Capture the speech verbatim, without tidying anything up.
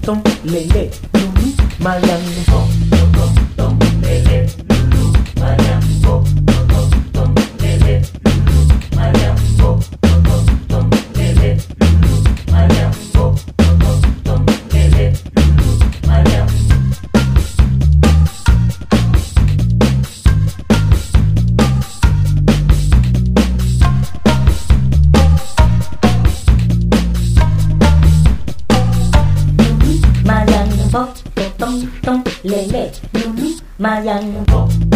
tom lele lulu mayang tom tom tom lele lulu mayang tom tom tom lele lulu mayang tom tom tom lele lulu mayang tom tom tom lele lulu mayang. Mayang bo tom tom lele lulu mayang bo.